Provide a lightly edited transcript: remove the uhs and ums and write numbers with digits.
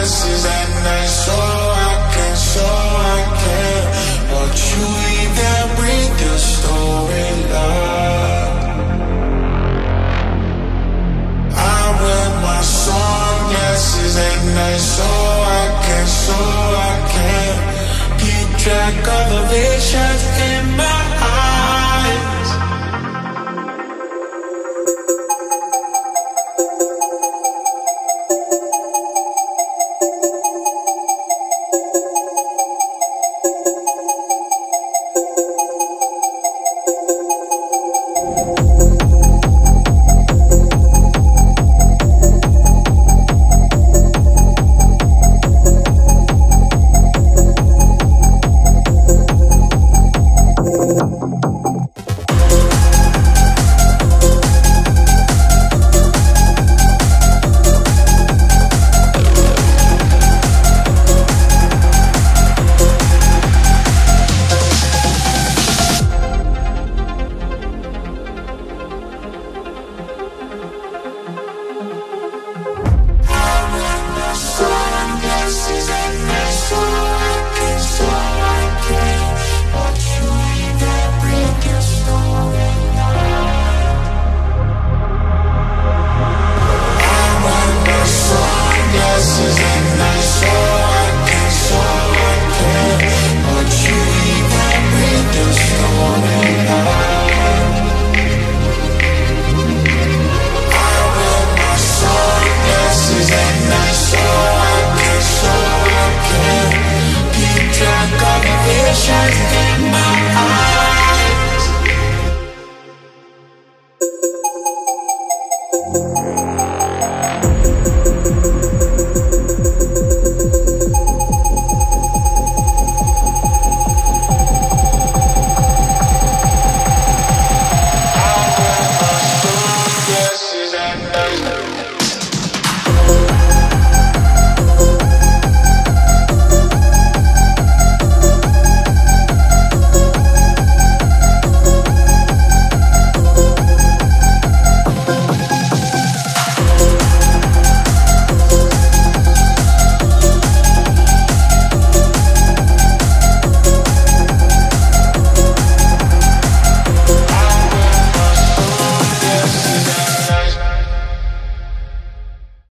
sunglasses at night so I can watch you even breathe your story, love. I wear my sunglasses at night so I can keep track of the visions in my eyes. Visions in my eyes.